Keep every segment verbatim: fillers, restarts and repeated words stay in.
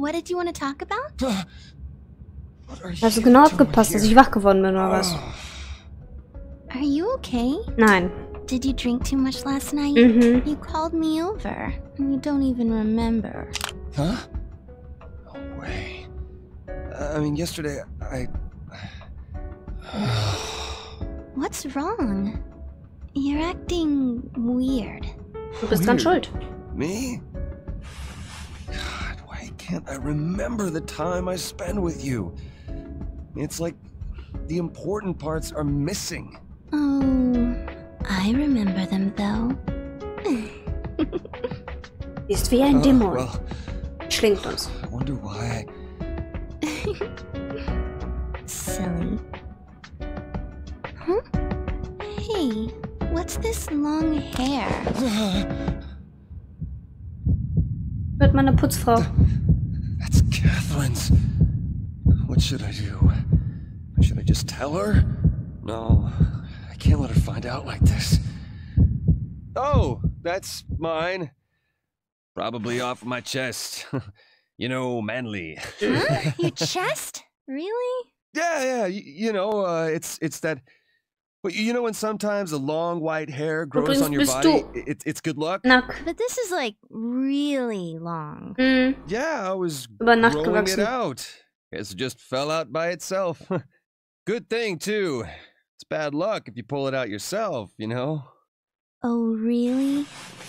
What did you want to talk about? Hast du genau aufgepasst, dass ich wach geworden bin, oder was? Are you okay? Nein. Did you drink too much last night? Mhm. You called me over, and you don't even remember. Huh? No way. Uh, I mean, yesterday, I... What's wrong? You're acting weird. Du bist dran schuld. Me? God, why can't I remember the time I spend with you? It's like the important parts are missing. Oh, I remember them though. Ist wie ein Uh, Dämon. well, Schlingt uns. I wonder why. Silly. Huh? Hey, what's this long hair? Wird meine Putzfrau. That's Catherine's. What should I do? Should I just tell her? No, I can't let her find out like this. Oh, that's mine. Probably off my chest. You know, manly. Huh? Your chest? Really? Yeah, yeah, you, you know, uh, it's it's that... But you know when sometimes a long white hair grows Übrigens on your bist body? du It, it's good luck? Nack. But this is like really long. Hm. Yeah, I was Über Nacht growing it gewachsen. out. Guess it just fell out by itself. Good thing, too. It's bad luck if you pull it out yourself, you know? Oh, really?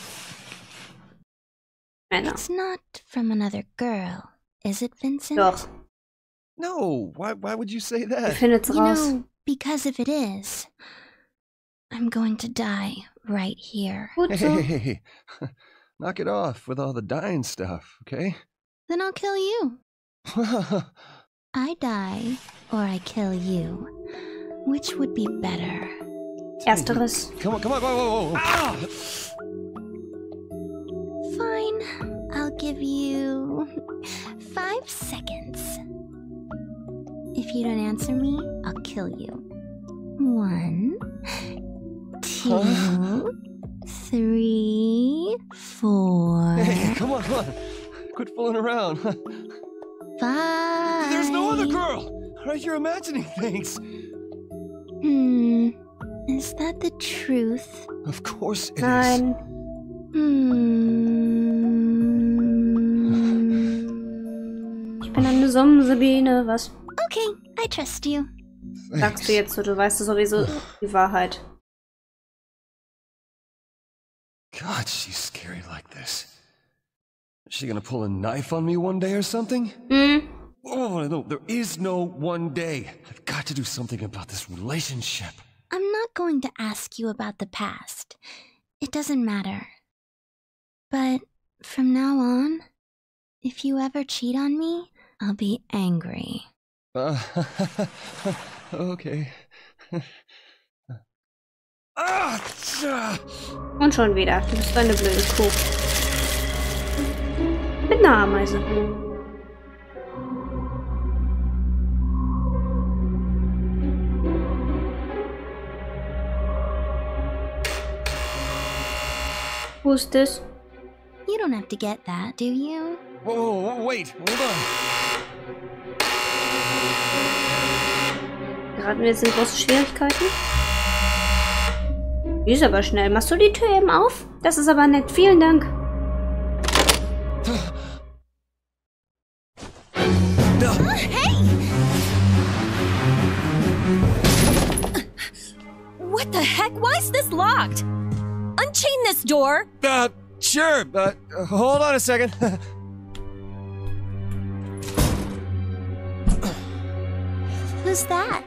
Männer. It's not from another girl, is it, Vincent? Doch. No, why why would you say Ich that? findet's You raus. know, because if it is, I'm going to die right here. Gut so. Hey, hey, hey. Knock it off with all the dying stuff, okay? Then I'll kill you. I die, or I kill you. Which would be better? Ersteres. Come on, come on, whoa, whoa, whoa. Ah! Fine, I'll give you five seconds. If you don't answer me, I'll kill you. One, two, Huh? three, four, Hey, come on, come on. Quit fooling around. five. There's no other girl! Right, you're imagining things. Hmm. Is that the truth? Of course it is. Nein. Hmm. Ich bin eine Summensebiene. Was Okay, I trust you. sagst du jetzt so? Du weißt sowieso die Wahrheit. God, she's scary like this. Is she gonna pull a knife on me one day or something? Hm. Oh, no, there is no one day. I've got to do something about this relationship. I'm not going to ask you about the past. It doesn't matter. But from now on, if you ever cheat on me, I'll be angry. Uh, okay. Ah! tja. Und schon wieder. Du bist eine blöde Kuh. Mit einer Ameise. Wo ist das? You don't have to get that, do you? Whoa, whoa, whoa, wait, hold on. Geraten wir jetzt in große Schwierigkeiten? Die ist aber schnell. Machst du die Tür eben auf? Das ist aber nett. Vielen Dank. What the heck? Why is this locked? Unchain this door! Uh, sure, uh, hold on a second. Who's that?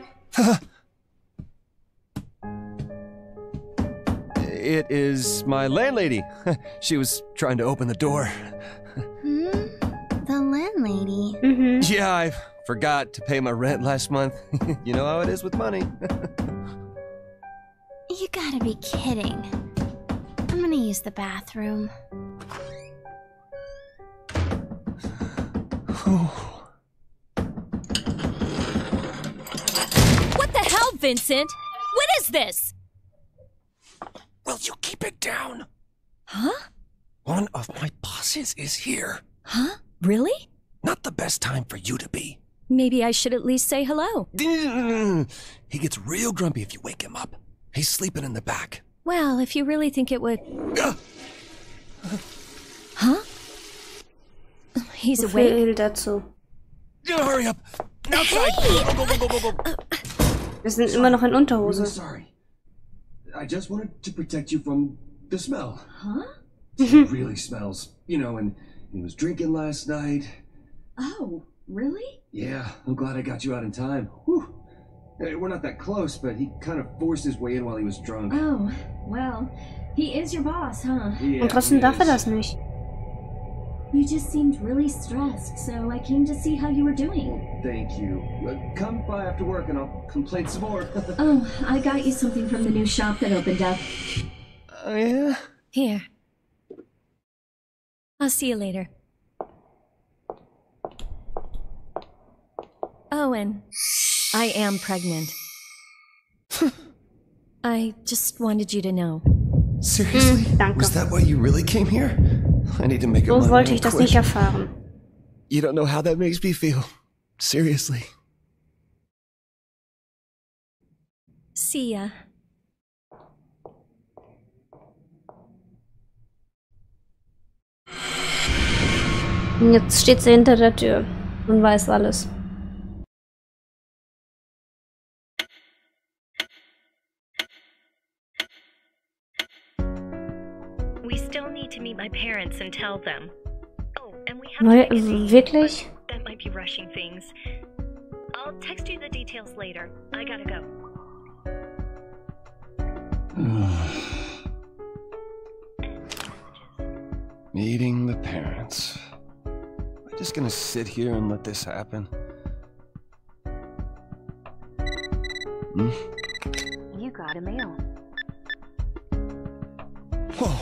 It is my landlady. She was trying to open the door. Hmm? The landlady. Mhm. Yeah, I forgot to pay my rent last month. You know how it is with money. You gotta be kidding. I'm gonna use the bathroom. What the hell, Vincent? What is this? Will you keep it down? Huh? One of my bosses is here. Huh? Really? Not the best time for you to be. Maybe I should at least say hello. He gets real grumpy if you wake him up. He's sleeping in the back. Well, if you really think it would... Huh? He's So awake. viel dazu. Hurry up! Outside! Go, go, go, go, go, go. Wir sind immer noch in I'm Unterhose. sorry. I just wanted to protect you from the smell. Huh? It really smells. You know, and he was drinking last night. Oh, really? Yeah, I'm glad I got you out in time. Whew. Hey, we're not that close, but he kind of forced his way in while he was drunk. Oh, well, he is your boss, huh? Yeah, Und trotzdem he darf er is. das nicht. You just seemed really stressed, so I came to see how you were doing. Thank you. Uh, come by after work and I'll complain some more. Oh, I got you something from the new shop that opened up. Oh, yeah? Here. I'll see you later. Owen, I am pregnant. I just wanted you to know. Seriously? Mm, danke. Was that why you really came here? I need to make So up my wollte mind ich das quick. nicht erfahren. You don't know how that makes me feel. Seriously. See ya. Und jetzt steht sie hinter der Tür und weiß alles. We still need to meet my parents and tell them. Oh, and we have Neu, to make a date, wirklich? but that might be rushing things. I'll text you the details later. I gotta go. Meeting the parents. Am I just gonna sit here and let this happen? Hmm? You got a mail. Whoa.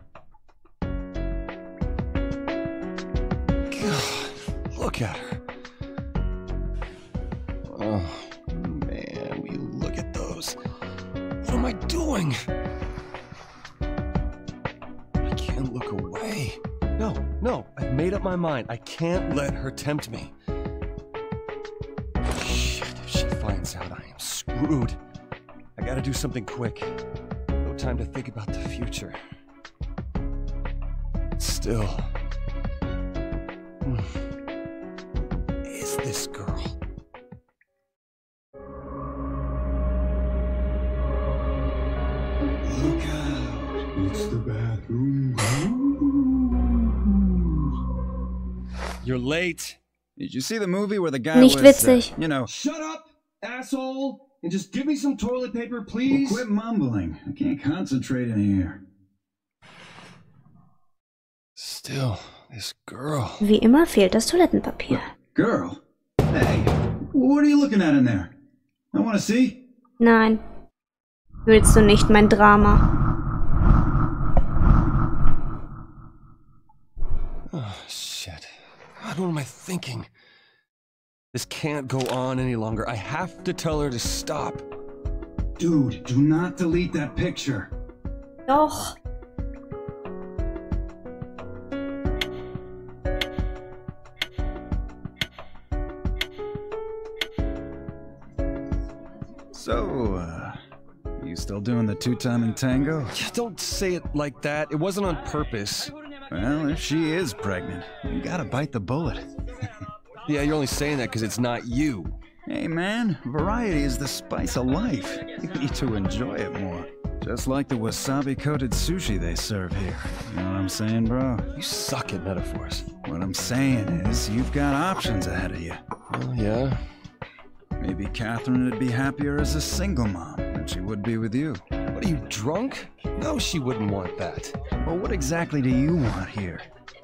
God, look at her. Oh, man, will you look at those? What am I doing? I can't look away. No, no, I've made up my mind. I can't let her tempt me. Shit, if she finds out, I am screwed. I gotta do something quick. No time to think about the future. Still. Hmm. Is this girl? Look out! It's the bathroom. You're late. Did you see the movie where the guy Nicht was, uh, witzig. you know... Shut up, asshole! And just give me some toilet paper, Well, please. quit mumbling. I can't concentrate in here. Still, this girl. Wie immer fehlt das Toilettenpapier. Girl? Hey, what are you looking at in there? I want to see. Nein. Willst du nicht mein Drama? Oh, shit. God, what am I thinking? This can't go on any longer. I have to tell her to stop. Dude, do not delete that picture. Doch. So, uh... you still doing the two-timing tango? Yeah, don't say it like that. It wasn't on purpose. Well, if she is pregnant, you gotta bite the bullet. Yeah, you're only saying that because it's not you. Hey man, variety is the spice of life. You need to enjoy it more. Just like the wasabi-coated sushi they serve here. You know what I'm saying, bro? You suck at metaphors. What I'm saying is, you've got options ahead of you. Oh, yeah? Maybe Catherine would be happier as a single mom than she would be with you. What are you, drunk? No, she wouldn't want that. Well, what exactly do you want here?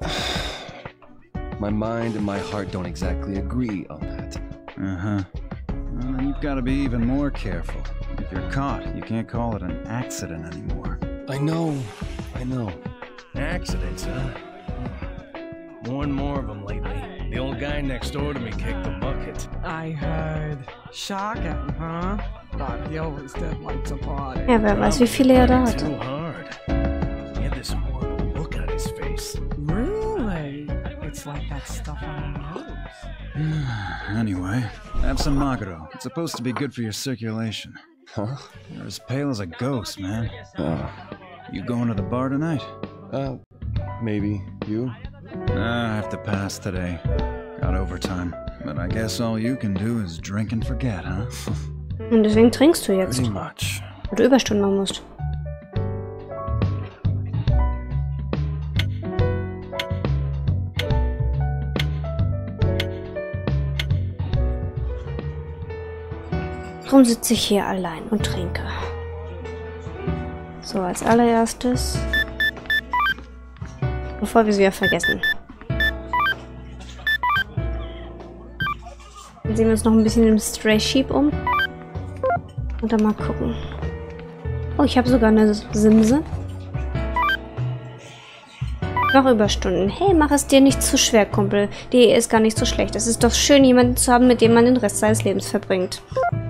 My mind and my heart don't exactly agree on that. Uh-huh. Well, then you've got to be even more careful. If you're caught, you can't call it an accident anymore. I know. I know. Accidents, huh? More and more of them lately. The old guy next door to me kicked the bucket. I heard. Shocking, huh? Thought he always did like to party. Ja, wer weiß, wie viele er da Too hatte. hard. He had this horrible look on his face. Really? It's It's like that stuff on the nose. Anyway, have some Magro. It's supposed to be good for your circulation. Huh? You're as pale as a ghost, man. Oh. You going to the bar tonight? Uh, maybe. You? Nah, I have to pass today. Got overtime. But I guess all you can do is drink and forget, huh? Und deswegen trinkst du jetzt. Pretty much. Weil du Überstunden machen musst. Darum sitze ich hier allein und trinke. So, als allererstes. Bevor wir es wieder vergessen. Dann sehen wir uns noch ein bisschen im Stray Sheep um. Und dann mal gucken. Oh, ich habe sogar eine Simse. Noch Überstunden. Hey, mach es dir nicht zu schwer, Kumpel. Die Ehe ist gar nicht so schlecht. Es ist doch schön, jemanden zu haben, mit dem man den Rest seines Lebens verbringt.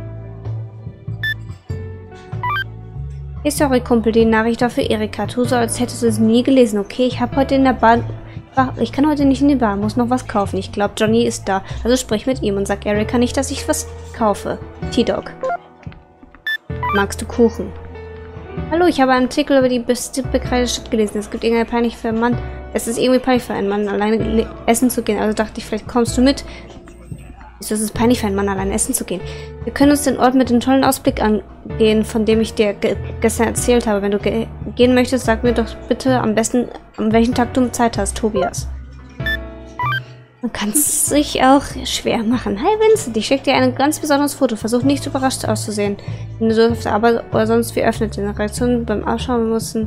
Hey, sorry, Kumpel, die Nachricht war für Erika. Tu so, als hättest du es nie gelesen, okay? Ich habe heute in der Bahn... Ich kann heute nicht in die Bar, muss noch was kaufen. Ich glaube, Johnny ist da. Also sprich mit ihm und sag Erika nicht, dass ich was kaufe. T-Dog. Magst du Kuchen? Hallo, ich habe einen Artikel über die beste bekleidete Stadt gelesen. Es gibt irgendwie peinlich für einen Mann. Es ist irgendwie peinlich für einen Mann, alleine essen zu gehen. Also dachte ich, vielleicht kommst du mit. Es ist peinlich für einen Mann, allein essen zu gehen. Wir können uns den Ort mit dem tollen Ausblick angehen, von dem ich dir ge gestern erzählt habe. Wenn du ge gehen möchtest, sag mir doch bitte am besten, an welchem Tag du Zeit hast, Tobias. Man kann es sich auch schwer machen. Hi Vincent, ich schicke dir ein ganz besonderes Foto. Versuch nicht überrascht auszusehen. Wenn du so auf der Arbeit oder sonst wie öffnet den Reaktionen beim Ausschauen müssen.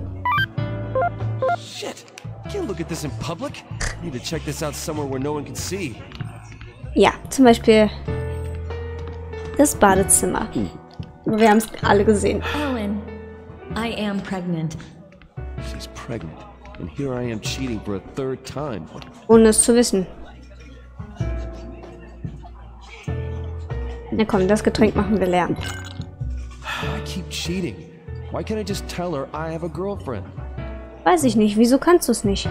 Shit! Can't look at this in public. Need to check this out somewhere where no one can see. Ja, zum Beispiel das Badezimmer. Wir haben es alle gesehen. Owen, I am pregnant. She's pregnant, and here I am cheating for a third time. Ohne es zu wissen. Na komm, das Getränk machen wir leer. I keep cheating. Why can't I just tell her I have a girlfriend? Weiß ich nicht. Wieso kannst du es nicht?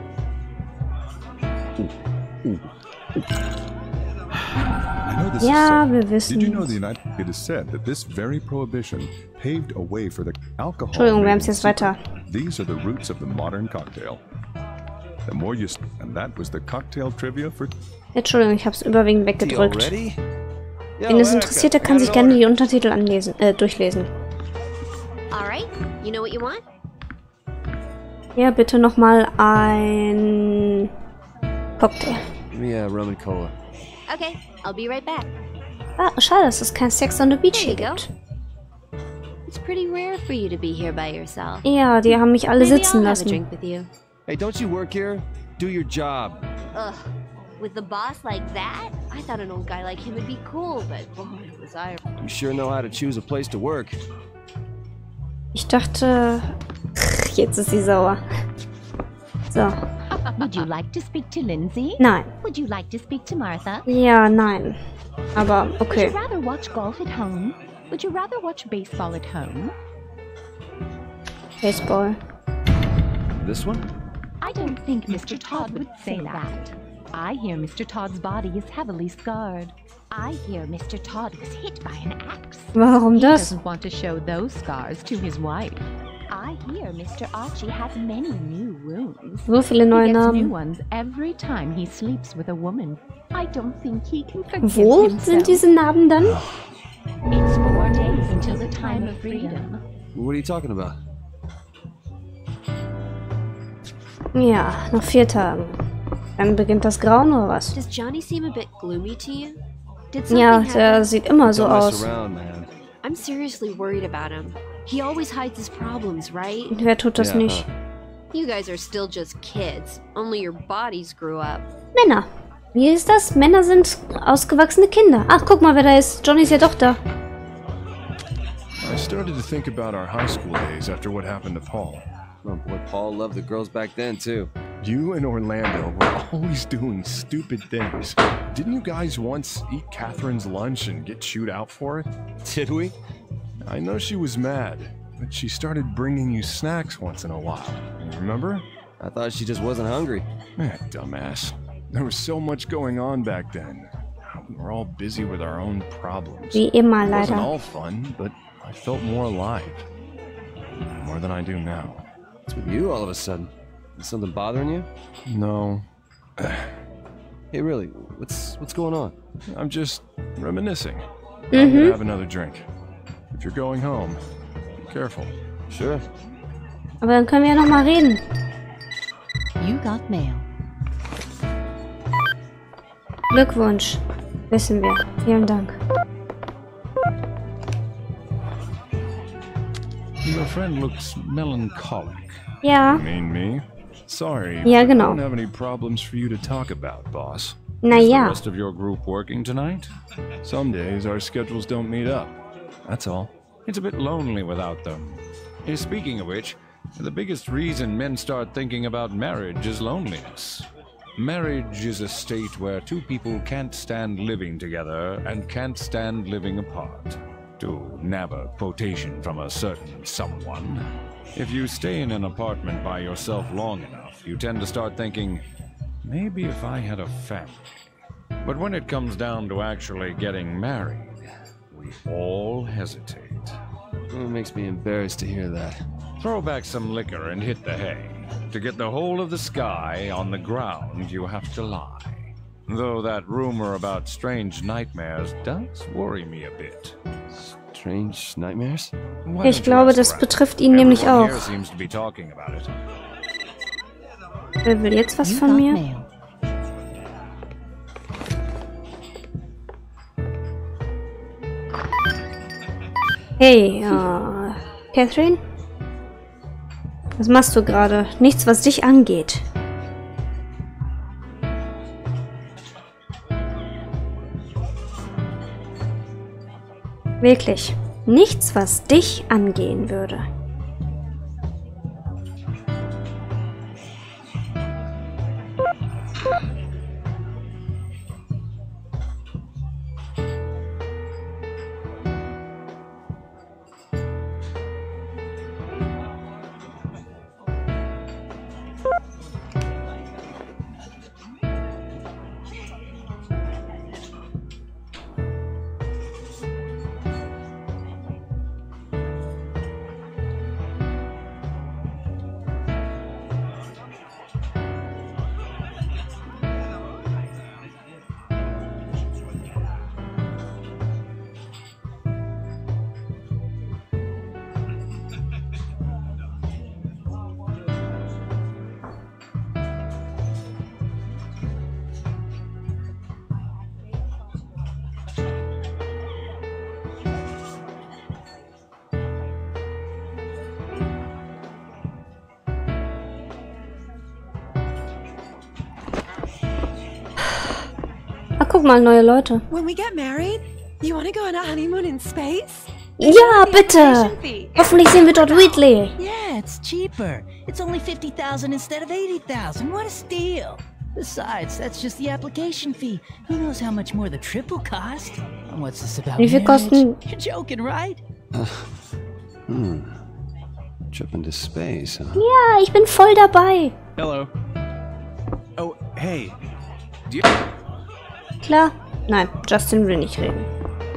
Ja, wir wissen. Did you know the United It is said that this very prohibition paved a way for the alcohol. Entschuldigung, wir haben es jetzt weiter. These are the roots of the modern cocktail. The more you and that was the cocktail trivia for. Entschuldigung, ich habe es überwiegend weggedrückt. Wenn es interessiert, der kann sich gerne die Untertitel anlesen, äh, durchlesen. Alright, you know what you want? Ja, bitte nochmal ein Cocktail. Yeah, rum and cola. Okay, I'll be right back. Ah, schade, dass es kein Sex on the Beach hier gibt. It's pretty rare for you to be here by yourself. Ja, die haben mich alle Maybe sitzen I'll have a lassen. drink with you. Hey, don't you work here? Do your job. Ugh, with the boss like that? I thought an old guy like him would be cool, but boy, was I... You sure know how to choose a place to work. Ich dachte... Jetzt ist sie sauer. So. Would you like to speak to Lindsay? Nein. Would you like to speak to Martha? Ja, nein. Aber okay. Would you rather watch golf at home? Would you rather watch baseball at home? Baseball. This one? I don't think Mister Todd would say that. I hear Mister Todd's body is heavily scarred. I hear Mister Todd was hit by an axe. Warum He das? doesn't want to show those scars to his wife. I hear Mister Archie has many new wounds. So viele neue He gets new Namen. ones every time he sleeps with a woman. I don't think he can forgive Wo himself. sind diese Namen dann? It's four days until the time of freedom. What are you talking about? Ja, noch vier Tagen. Dann beginnt das Grauen oder was? Does Johnny seem a bit gloomy to you? Did something Ja, happen? der sieht immer so Don't mess aus. around, man. I'm seriously worried about him. He always hides his problems, right? Und wer tut das Ja, nicht? You guys are still just kids. Only your bodies grew up. Männer. Wie ist das? Männer sind ausgewachsene Kinder. Ach, guck mal, wer da ist. Johnny ist ja doch da. I started to think about our high school days after what happened to Paul. Oh boy, Paul loved the girls back then, too. You and Orlando were always doing stupid things. Didn't you guys once eat Catherine's lunch and get chewed out for it? Did we? I know she was mad, but she started bringing you snacks once in a while. Remember? I thought she just wasn't hungry. Eh, dumbass. There was so much going on back then. We were all busy with our own problems. Wie immer, It wasn't leider. all fun, but I felt more alive. More than I do now. What's with you all of a sudden? Is something bothering you? No. Hey, really, what's what's going on? I'm just reminiscing. I'm Mhm. gonna have another drink. If you're going home, be careful. Sure. Aber dann können wir ja noch mal reden. You got mail. Glückwunsch. Wissen wir. Vielen Dank. Your friend looks melancholic. Ja. You mean me? Sorry. Ja, but genau. I don't have any problems for you to talk about, boss. Na Is the ja. rest of your group working tonight? Some days our schedules don't meet up. That's all. It's a bit lonely without them. Eh, Speaking of which, the biggest reason men start thinking about marriage is loneliness. Marriage is a state where two people can't stand living together and can't stand living apart. To nab a quotation from a certain someone, if you stay in an apartment by yourself long enough, you tend to start thinking, maybe if I had a family. But when it comes down to actually getting married, we all hesitate. It makes me embarrassed to hear that. Throw back some liquor and hit the hay. To get the whole of the sky on the ground, you have to lie. Though that rumor about strange nightmares does worry me a bit. Strange nightmares? Why Ich don't you glaube, ask das around? betrifft ihn nämlich Everyone auch. here seems to be talking about it. Wer will jetzt was You von got mir? mail. Hey, äh, Catherine? Was machst du gerade? Nichts, was dich angeht. Wirklich. Nichts, was dich angehen würde. Ah, guck mal, neue Leute. When we get married, you want to go on a honeymoon in space? Ja, bitte! Hoffentlich sehen wir dort Wheatley. Yeah, it's cheaper. It's only fifty thousand instead of eighty thousand. What a steal! Besides, that's just the application fee. Who knows how much more the trip will cost? And what's this about Wie viel marriage? kosten- You're joking, right? Hmm. Trip into space, huh? Ja, ich bin voll dabei. Hello. Oh, hey. Do you... Klar. Nein, Justin will nicht reden.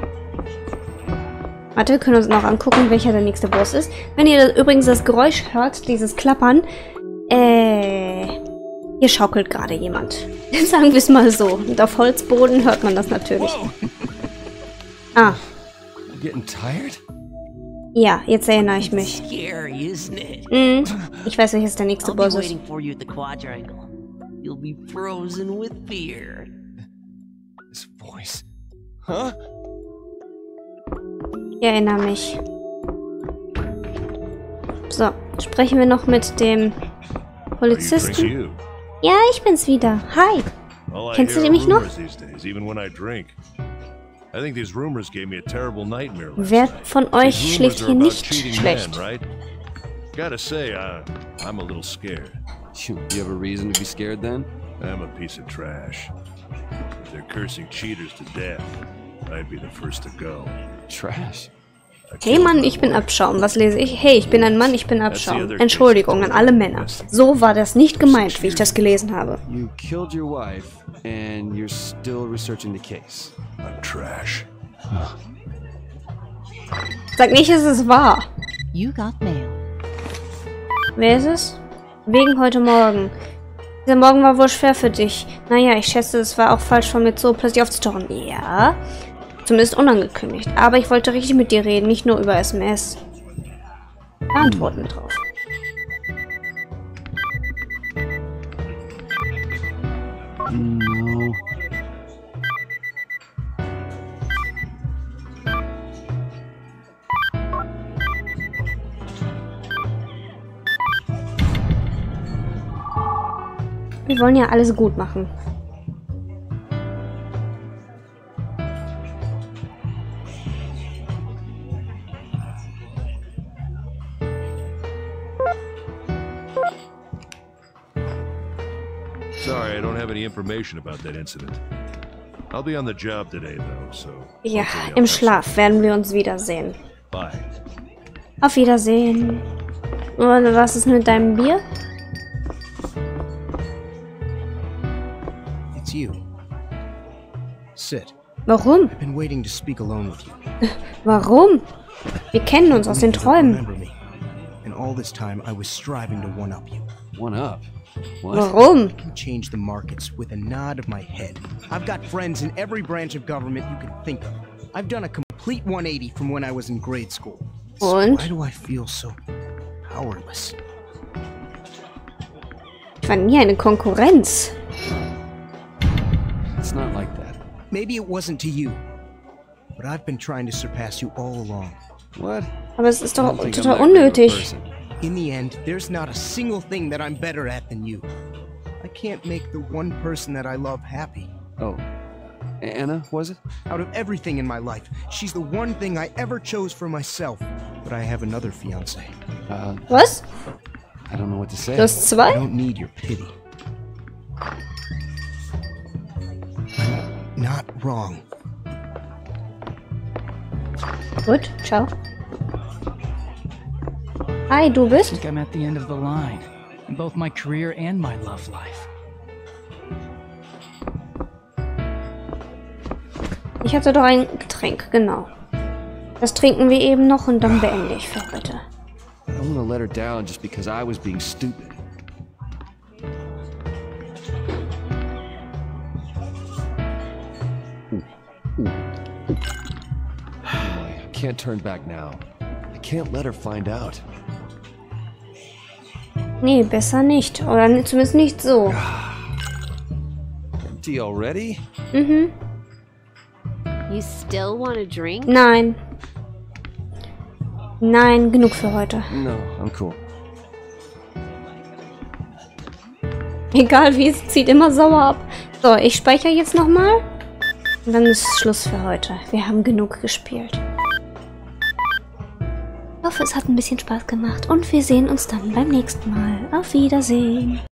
Warte, wir können uns noch angucken, welcher der nächste Boss ist. Wenn ihr das, übrigens das Geräusch hört, dieses Klappern, äh, hier schaukelt gerade jemand. Sagen wir es mal so. Und auf Holzboden hört man das natürlich. Ah, You getting tired? ja, jetzt erinnere ich mich. Scary, isn't it? Mhm. Ich weiß, welches der nächste I'll be Boss ist. waiting for you at the quadrangle. You'll be frozen with fear. This voice. Huh? Ich erinnere mich. So, sprechen wir noch mit dem Polizisten. Ja, ich bin's wieder. Hi. All I Kennst du hear mich are noch? rumors these days, even when I drink. I think these rumors gave me a terrible nightmare last Wer night. von euch These schläft rumors hier are about nicht cheating schlecht? Men, right? Gotta say, I, I'm a little scared. You, you have a reason to be scared then? I'm a piece of trash. If they're cursing cheaters to death, I'd be the first to go. Trash? Hey Mann, ich bin Abschaum. Was lese ich? Hey, ich bin ein Mann, ich bin Abschaum. Entschuldigung an alle Männer. So war das nicht gemeint, wie ich das gelesen habe. You killed your wife and you're still researching the case. I'm trash. Sag nicht, es ist wahr. You got mail. Wer ist es? Wegen heute Morgen. Dieser Morgen war wohl schwer für dich. Naja, ich schätze, es war auch falsch von mir, so plötzlich aufzutauchen. Ja, zumindest unangekündigt. Aber ich wollte richtig mit dir reden, nicht nur über S M S. Da antworten wir drauf. No. Wir wollen ja alles gut machen. Sorry, I don't have any information about that incident. I'll be on the job today, though, so... Ja, im Schlaf werden wir uns wiedersehen. Bye. Auf Wiedersehen. Und was ist mit deinem Bier? It's you. Sit. Warum? I've been waiting to speak alone with you. Warum? Wir kennen uns aus den Träumen. Remember me. And all this time I was striving to one-up you. One-up? What? Warum? I can change the markets with a nod of my head. I've got friends in every branch of government you can think of. I've done a complete one eighty from when I was in grade school. So Und? why do I feel so powerless? Ich war nie eine Konkurrenz. It's not like that. Maybe it wasn't to you, but I've been trying to surpass you all along. What? Aber es ist doch total unnötig. In the end, there's not a single thing that I'm better at than you. I can't make the one person that I love happy. Oh, Anna, was it? Out of everything in my life, she's the one thing I ever chose for myself. But I have another fiancé. Uh, Was? I don't know what to say. Du hast zwei? I don't need your pity. I'm not wrong. Gut, ciao. Hi, du I bist? think I'm at the end of the line, in both my career and my love life. Ich hatte doch ein Getränk, genau. Das trinken wir eben noch und dann beende ich für heute. I don't want to let her down just because I was being stupid. Ooh, ooh, ooh. I can't turn back now. I can't let her find out. Nee, besser nicht. Oder zumindest nicht so. Empty already? Mhm. You still want a drink? Nein. Nein, genug für heute. No, I'm cool. Egal wie, es zieht immer sauer ab. So, ich speichere jetzt nochmal. Und dann ist Schluss für heute. Wir haben genug gespielt. Ich hoffe, es hat ein bisschen Spaß gemacht und wir sehen uns dann beim nächsten Mal. Auf Wiedersehen.